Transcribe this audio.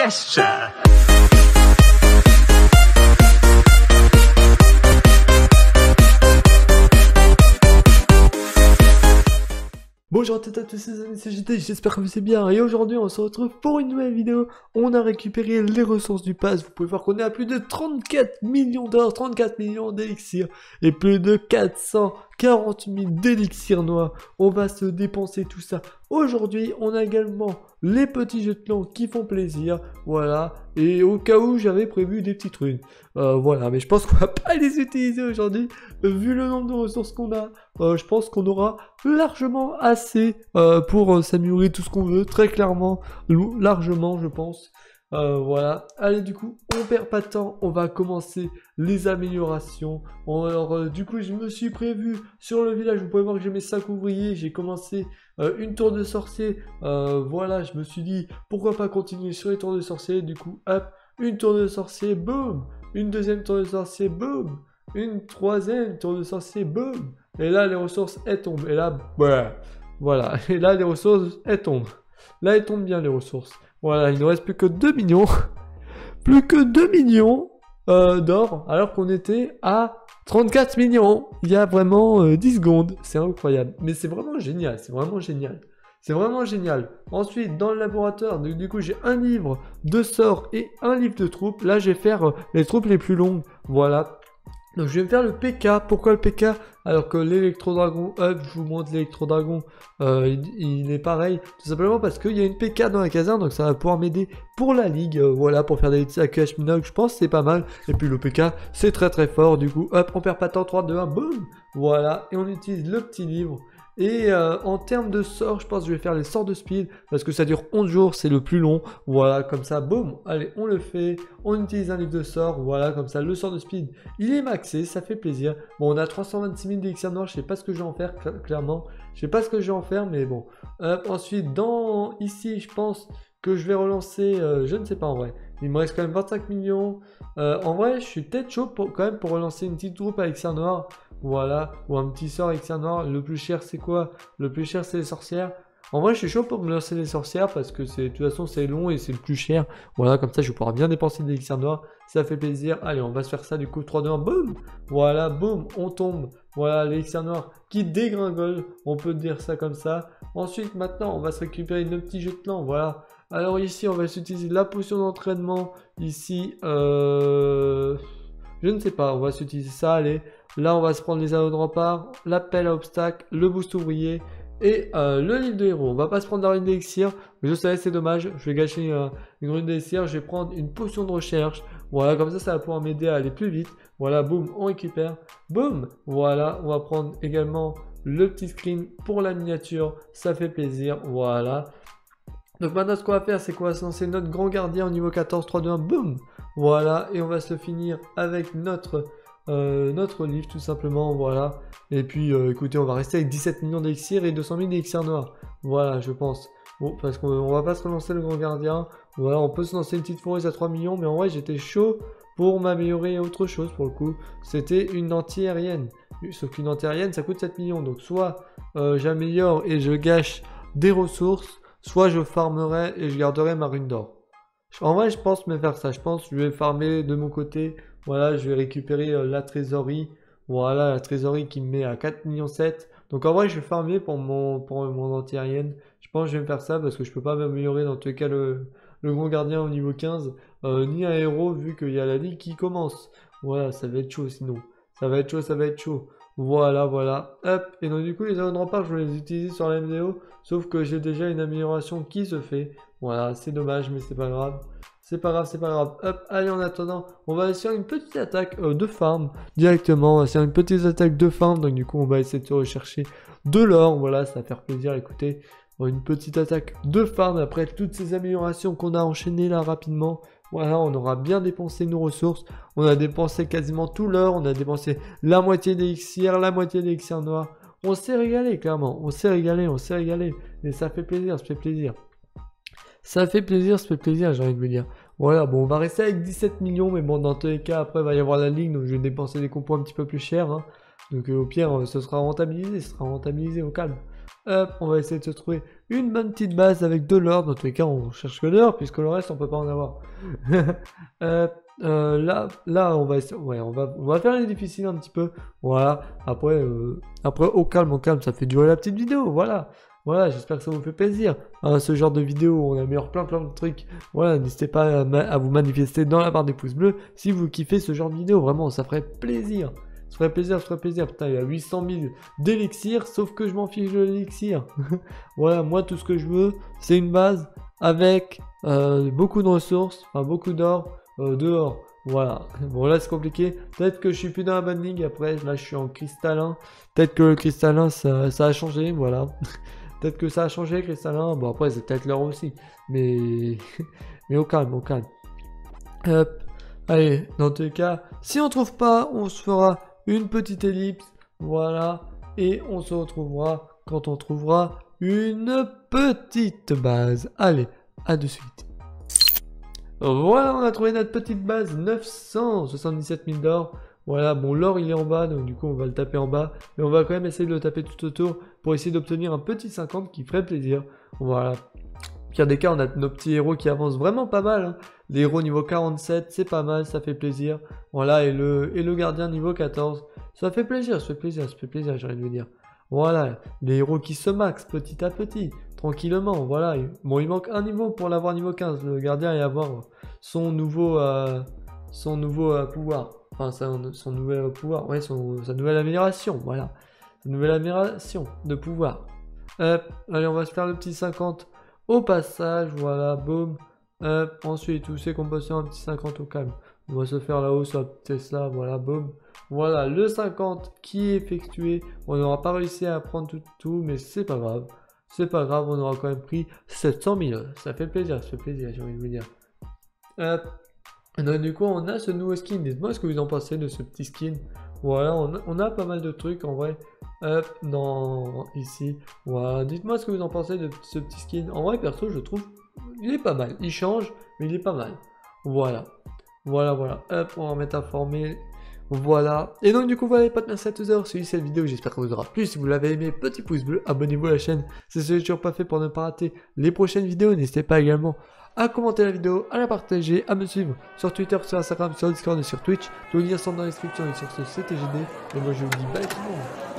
Yes, sir. Bonjour à toutes et à tous les amis, c'est GT, j'espère que vous allez bien, et aujourd'hui on se retrouve pour une nouvelle vidéo. On a récupéré les ressources du pass, vous pouvez voir qu'on est à plus de 34 millions d'or, 34 millions d'élixirs, et plus de 440 000 d'élixirs noirs. On va se dépenser tout ça. Aujourd'hui, on a également les petits jeux de clans qui font plaisir, voilà, et au cas où j'avais prévu des petites runes. Voilà, mais je pense qu'on va pas les utiliser aujourd'hui, vu le nombre de ressources qu'on a. Je pense qu'on aura largement assez pour s'améliorer tout ce qu'on veut, très clairement, largement je pense. Voilà, allez du coup, on perd pas de temps, on va commencer les améliorations. Alors du coup, je me suis prévu sur le village, vous pouvez voir que j'ai mes 5 ouvriers, j'ai commencé une tour de sorcier. Voilà, je me suis dit, pourquoi pas continuer sur les tours de sorcier. Du coup, hop, une tour de sorcier, boum, une deuxième tour de sorcier, boum, une troisième tour de sorcier, boum. Et là, les ressources, elles tombent. Et là, bah, voilà. Et là, les ressources, elles tombent. Là, elles tombent bien, les ressources. Voilà, il ne reste plus que 2 millions. Plus que 2 millions d'or, alors qu'on était à 34 millions. Il y a vraiment 10 secondes. C'est incroyable. Mais c'est vraiment génial. C'est vraiment génial. C'est vraiment génial. Ensuite, dans le laboratoire, du coup, j'ai un livre de sorts et un livre de troupes. Là, je vais faire les troupes les plus longues. Voilà. Donc je vais me faire le PK. Pourquoi le PK? Alors que l'électro-dragon, hop, je vous montre l'électro-dragon, il est pareil. Tout simplement parce qu'il y a une PK dans la caserne, donc ça va pouvoir m'aider pour la ligue. Voilà, pour faire des petits AQH Minox, je pense que c'est pas mal. Et puis le PK, c'est très très fort. Du coup, hop, on perd pas de temps, 3, 2, 1, boum. Voilà, et on utilise le petit livre. Et en termes de sorts, je pense que je vais faire les sorts de speed parce que ça dure 11 jours, c'est le plus long. Voilà, comme ça, boum, allez, on le fait. On utilise un livre de sorts, voilà, comme ça, le sort de speed, il est maxé, ça fait plaisir. Bon, on a 326 000 d'élixirs noirs, je sais pas ce que je vais en faire, clairement. Je sais pas ce que je vais en faire, mais bon. Ensuite, ici, je pense que je vais relancer, je ne sais pas en vrai. Il me reste quand même 25 millions. En vrai, je suis peut-être chaud quand même pour relancer une petite troupe à élixir noir. Voilà, ou un petit sort élixir noir. Le plus cher, c'est quoi? Le plus cher, c'est les sorcières. En vrai, je suis chaud pour me lancer les sorcières parce que de toute façon, c'est long et c'est le plus cher. Voilà, comme ça, je vais pouvoir bien dépenser des élixirs noirs. Ça fait plaisir. Allez, on va se faire ça du coup. 3, 2, 1, boum! Voilà, boum, on tombe. Voilà, l'élixir noir qui dégringole. On peut dire ça comme ça. Ensuite, maintenant, on va se récupérer nos petits jeux de clans. Voilà. Alors ici, on va s'utiliser la potion d'entraînement. Ici, je ne sais pas. On va s'utiliser ça. Allez. Là, on va se prendre les anneaux de rempart, l'appel à obstacles, le boost ouvrier et le livre de héros. On va pas se prendre la rune d'élixir, mais je sais, c'est dommage. Je vais gâcher une rune d'élixir. Je vais prendre une potion de recherche. Voilà, comme ça va pouvoir m'aider à aller plus vite. Voilà, boum, on récupère. Boum, voilà, on va prendre également le petit screen pour la miniature. Ça fait plaisir, voilà. Donc maintenant, ce qu'on va faire, c'est qu'on va se lancer notre grand gardien au niveau 14, 3, 2, 1, boum. Voilà, et on va se finir avec notre livre tout simplement, voilà. Et puis écoutez, on va rester avec 17 millions d'élixirs et 200 000 d'élixirs noirs, voilà, je pense. Bon, parce qu'on va pas se relancer le grand gardien, voilà, on peut se lancer une petite fourreuse à 3 millions, mais en vrai j'étais chaud pour m'améliorer à autre chose pour le coup. C'était une anti-aérienne, sauf qu'une anti-aérienne ça coûte 7 millions, donc soit j'améliore et je gâche des ressources, soit je farmerai et je garderai ma rune d'or. En vrai je pense me faire ça, je pense que je vais farmer de mon côté. Voilà, je vais récupérer la trésorerie. Voilà, la trésorerie qui me met à 4 millions 7. Donc en vrai, je vais farmer pour mon anti-aérienne. Je pense que je vais me faire ça parce que je peux pas m'améliorer dans tous les cas le grand gardien au niveau 15. Ni un héros vu qu'il y a la ligue qui commence. Voilà, ça va être chaud sinon. Ça va être chaud, ça va être chaud. Voilà, voilà. Hop. Et donc du coup, les anneaux de rempart, je vais les utiliser sur la MDO. Sauf que j'ai déjà une amélioration qui se fait. Voilà, c'est dommage, mais c'est pas grave. C'est pas grave, c'est pas grave. Hop, allez, en attendant, on va essayer une petite attaque de farm directement. On va essayer une petite attaque de farm. Donc, du coup, on va essayer de rechercher de l'or. Voilà, ça va faire plaisir. Écoutez, une petite attaque de farm après toutes ces améliorations qu'on a enchaînées là rapidement. Voilà, on aura bien dépensé nos ressources. On a dépensé quasiment tout l'or. On a dépensé la moitié d'élixir, la moitié d'élixir noir. On s'est régalé, clairement. On s'est régalé, on s'est régalé. Et ça fait plaisir, ça fait plaisir. Ça fait plaisir, j'ai envie de me dire. Voilà, bon, on va rester avec 17 millions, mais bon, dans tous les cas, après, il va y avoir la ligue, donc je vais dépenser des compos un petit peu plus chers. Hein. Donc au pire, ce sera rentabilisé au calme. Hop, on va essayer de se trouver une bonne petite base avec de l'or. Dans tous les cas, on cherche que de l'or, puisque le reste, on peut pas en avoir. Là, on va essayer, ouais, on va faire les difficiles un petit peu. Voilà. Après, au calme, ça fait durer la petite vidéo. Voilà. Voilà, j'espère que ça vous fait plaisir. Ce genre de vidéo où on améliore plein de trucs. Voilà, n'hésitez pas à vous manifester dans la barre des pouces bleus si vous kiffez ce genre de vidéo. Vraiment, ça ferait plaisir. Ça ferait plaisir, ça ferait plaisir. Putain, il y a 800 000 d'élixir, sauf que je m'en fiche de l'élixir. Voilà, moi, tout ce que je veux, c'est une base avec beaucoup de ressources, enfin beaucoup d'or dehors. Voilà. Bon, là, c'est compliqué. Peut-être que je suis plus dans la bonne ligue. Après, là, je suis en cristallin. Peut-être que le cristallin, ça a changé. Voilà. Peut-être que ça a changé, cristallin. Bon, après, c'est peut-être l'or aussi. Mais... mais au calme, au calme. Hop. Allez, dans tous les cas, si on trouve pas, on se fera une petite ellipse. Voilà. Et on se retrouvera quand on trouvera une petite base. Allez, à de suite. Voilà, on a trouvé notre petite base. 977 000 d'or. Voilà, bon, l'or il est en bas, donc du coup on va le taper en bas. Mais on va quand même essayer de le taper tout autour pour essayer d'obtenir un petit 50 qui ferait plaisir. Voilà. Pire des cas, on a nos petits héros qui avancent vraiment pas mal. Hein. Les héros niveau 47, c'est pas mal, ça fait plaisir. Voilà, et le gardien niveau 14. Ça fait plaisir, j'ai envie de vous dire. Voilà, les héros qui se max petit à petit, tranquillement, voilà. Bon, il manque un niveau pour l'avoir niveau 15, le gardien, et avoir son nouveau pouvoir. Enfin, son nouvel pouvoir, ouais, sa nouvelle amélioration, voilà. Sa nouvelle amélioration de pouvoir. Allez, on va se faire le petit 50 au passage, voilà, boum. Ensuite, où c'est qu'on peut se faire un petit 50 au calme. On va se faire là-haut sur la Tesla, voilà, boum. Voilà, le 50 qui est effectué. On n'aura pas réussi à prendre tout, mais c'est pas grave. C'est pas grave, on aura quand même pris 700 000. Ça fait plaisir, j'ai envie de vous dire. Donc, du coup, on a ce nouveau skin. Dites-moi ce que vous en pensez de ce petit skin. Voilà, on a pas mal de trucs en vrai. Ici. Voilà, dites-moi ce que vous en pensez de ce petit skin. En vrai, perso, je trouve il est pas mal. Il change, mais il est pas mal. Voilà. Voilà. Hop, on va remettre à former. Voilà. Et donc, du coup, voilà les potes, merci à tous d'avoir suivi cette vidéo. J'espère que vous aura plu. Si vous l'avez aimé, petit pouce bleu, abonnez-vous à la chaîne. Si ce n'est toujours pas fait pour ne pas rater les prochaines vidéos, n'hésitez pas également à commenter la vidéo, à la partager, à me suivre sur Twitter, sur Instagram, sur Discord et sur Twitch. Tous les liens sont dans la description et sur ce CTGD. Et moi, je vous dis bye tout le monde.